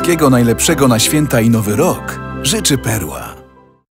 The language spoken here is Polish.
Wszystkiego najlepszego na święta i Nowy Rok życzy Perła.